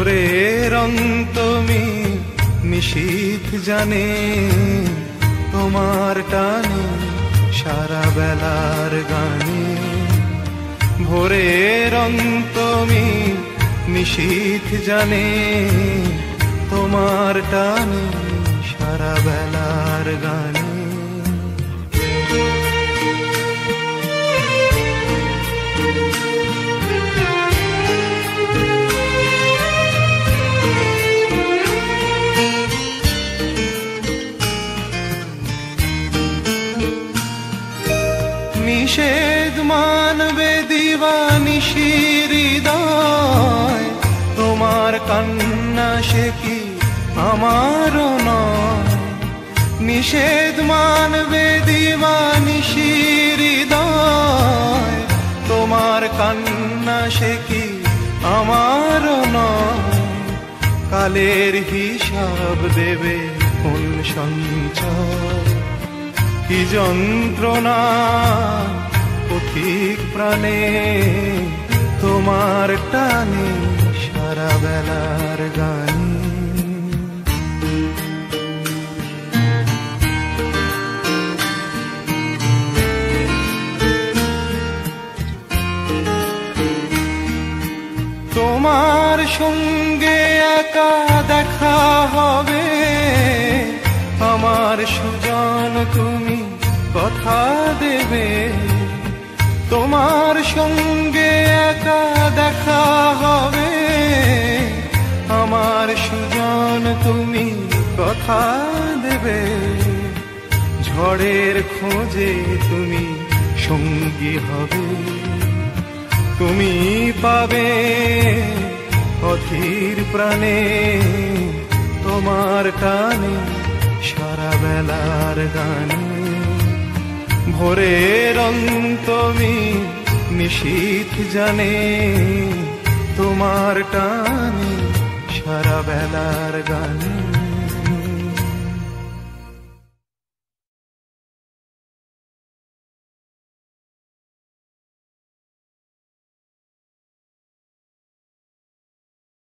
ভোরের অন্তমি নিশীথ জানে তোমার টানে সারা বেলার গানে। ভোরের অন্তমি নিশীথ জানে তোমার টানে সারা বেলার গানে। নিষেধ মানবে দিবানিশি হৃদয়, তোমার কান্না সে কি আমারও নয়। নিষেধ মানবে দিবানিশি হৃদয়, তোমার কান্না সে কি আমারও নয়। কালের হিসাব দেবে কোন সঞ্চয়, কি যন্ত্রণা পথিক প্রাণে তোমার টানে সারা বেলার গানে। তোমার সঙ্গে একা দেখা হবে, আমার সুজন তুমি কথা দেবে। তোমার সঙ্গে একা দেখা হবে, আমার সুজন তুমি কথা দেবে। ঝড়ের খোঁজে তুমি সঙ্গী হবে, তুমি পাবে অধীর প্রাণে তোমার টানে সারা বেলার গানে। ভোরের অন্তমি নিশীথ জানে তোমার টানে সারা বেলার গানে।